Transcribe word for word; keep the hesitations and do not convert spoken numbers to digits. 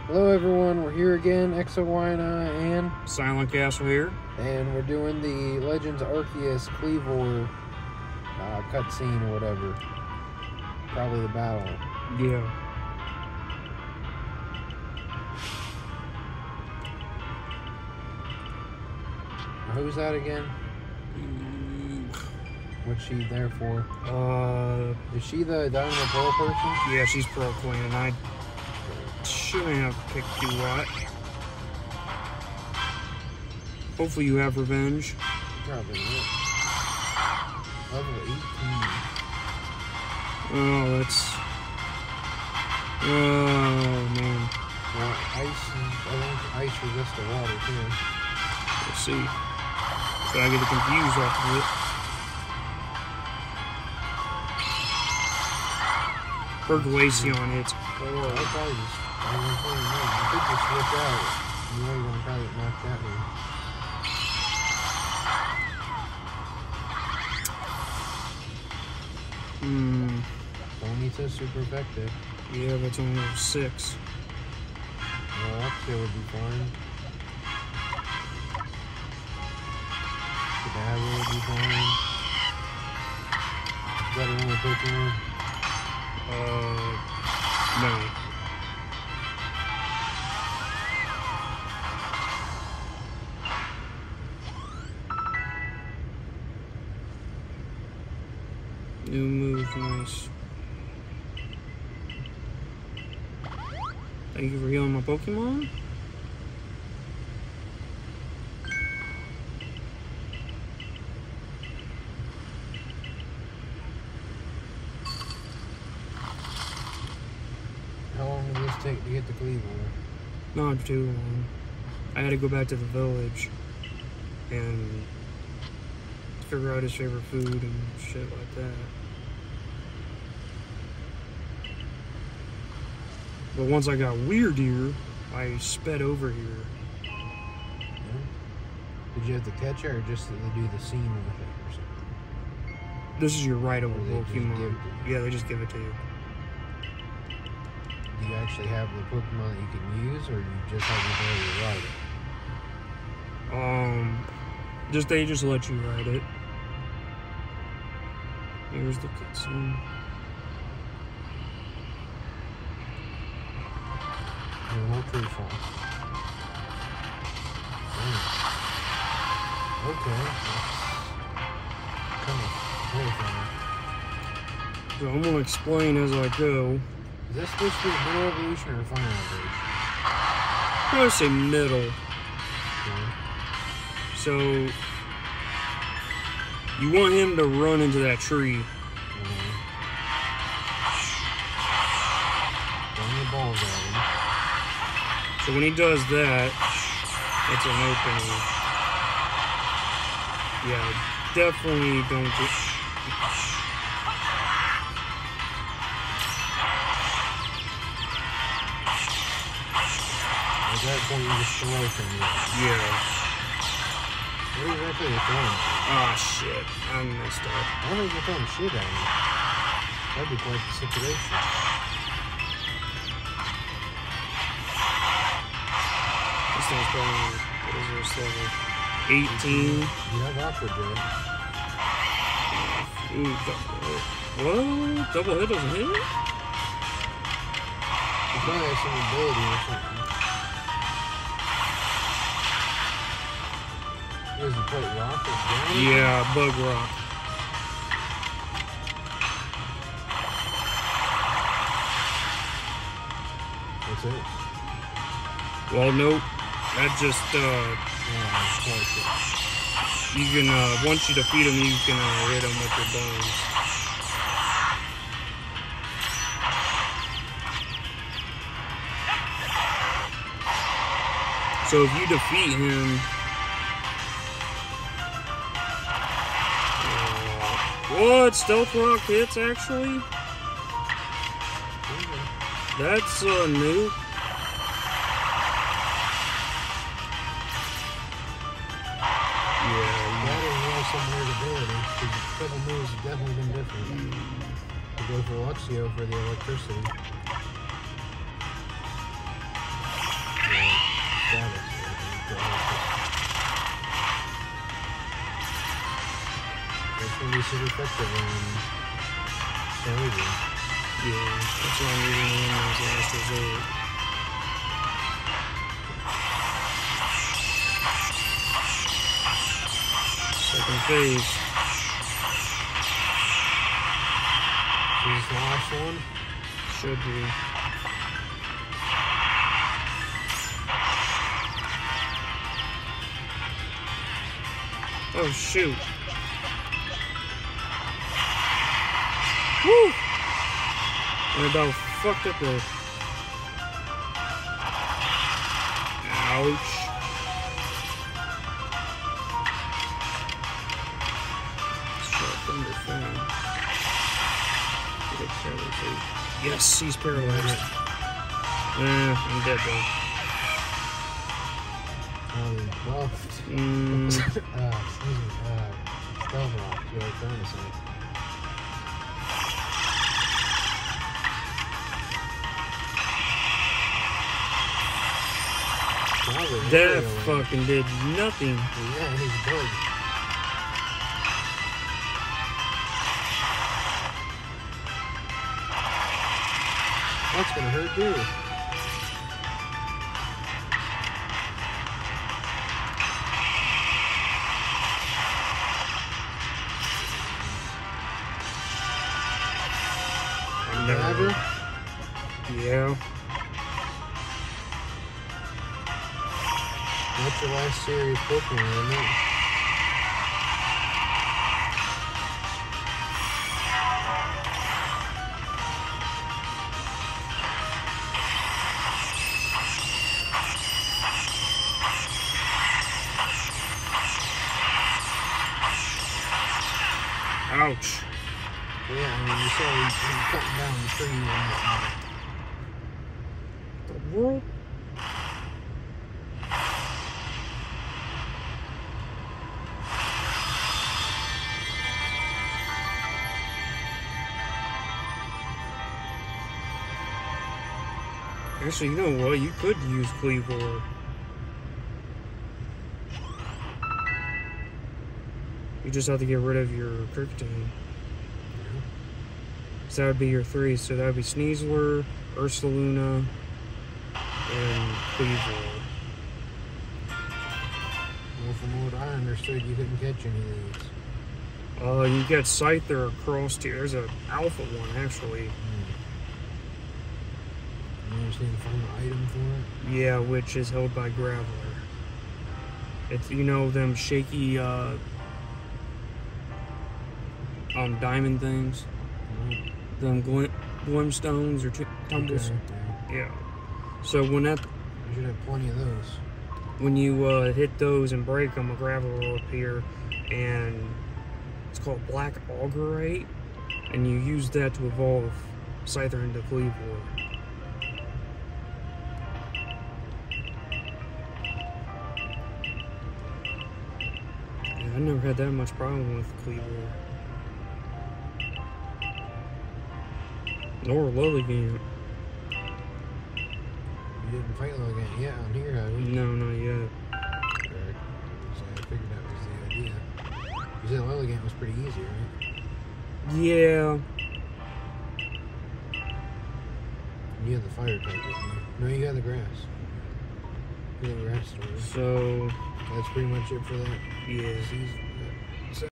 Hello everyone, we're here again, X O Y and I, and Silent Castle here. And we're doing the Legends Arceus klevevor uh, cutscene or whatever. Probably the battle. Yeah. Who's that again? What's she there for? Uh, Is she the Diamond and Pearl person? yeah, she's Pearl Queen, and I shouldn't have picked you what. Hopefully you have revenge. Probably not. Level eighteen. Oh, that's... Oh, man. Well, ice, I think ice resists the water too. Let's see. So I get confused off of it. Her Glaceon hits hard. I'll probably just, I don't know, you could just switch out. You know you're going to probably get knocked that way. Hmm. Only says super effective. Yeah, that's only level six. Well, that still would be fine. That would be fine. Is that the only Pokemon? Uh, no. New move, nice. Thank you for healing my Pokemon. How long did this take to get the klevevor? Not too long. I had to go back to the village and figure out his favorite food and shit like that. But once I got Weird Ear, I sped over here. Yeah. Did you have to catch it or just to do the scene with it or something? This is your rideable Or they just give Pokemon. it to you? Yeah, they just give it to you. Do you actually have the Pokemon that you can use, or you just have the ability to ride it? Um, just they just let you ride it. Here's the cutscene. No tree fall. Okay. Kind of horrifying. So I'm gonna explain as I go. Is that supposed to be middle evolution or final evolution? I'm gonna say middle. Okay. So you want him to run into that tree. Mm-hmm. Throwing the balls at him. So when he does that, it's an opening. Yeah, definitely don't get... At that point, you just throw from you. Yeah. What exactly are you throwing? Ah, shit. I messed up. I don't think you're throwing shit at me. That'd be quite the situation. This thing's probably... What is this level? eighteen. You have Aqua Jet. Ooh, double hit. What? Double hit doesn't hit? You probably have some ability or something. What is it, put rock or ground? Yeah, bug rock. That's it. Well, nope. That just, uh, Oh, you can, uh, once you defeat him, you can, uh, hit him with your bones. So if you defeat him, uh, what? Stealth Rock hits, actually? That's, uh, new. some weird ability, because a couple moves have definitely been different. To go for Luxio for the electricity. this is effective on Cerebral. Yeah, that's why I'm using the one as last resort. Second phase. Is this the last one? Should be. Oh shoot. Woo! I about fucked up there. Ouch. Sharp thunder fan. Yes, he's paralyzed. Eh, I'm dead though. Um, buffed. Mm. uh, excuse me. Uh, stealth lock, you know what I'm trying to say. That fucking did nothing. Yeah, he's big. That's gonna hurt too. Never. Yeah. That's your last serious Pokemon, isn't it? Ouch. Yeah, I mean, you saw he's, he's cutting down the tree and whatnot. The world? Actually, you know what? You could use klevevor. You just have to get rid of your Krypton. So that would be your three. So that would be Sneasler, Ursaluna, and klevevor. Well, from what I understood, you couldn't catch any of these. Uh, you get Scyther across here. There's an alpha one, actually. You just need to find an item for it? Yeah, which is held by Graveler. It's, you know, them shaky, uh, um, diamond things? Mm-hmm. Them glim glimstones or t tumbles? Okay, yeah. Yeah. So when that, You should have plenty of those. when you, uh, hit those and break them, a Graveler will appear, and it's called Black Auguryte, and you use that to evolve Scyther into klevevor. I never had that much problem with klevevor. Nor Lilligant. You didn't fight Lilligant yet on here, have you? No, not yet. Correct. So I figured that was the idea. You said Lilligant was pretty easy, right? Yeah. You had the fire type, didn't you? No, you got the grass. You got the grass story. So, That's pretty much it for that yeah. season.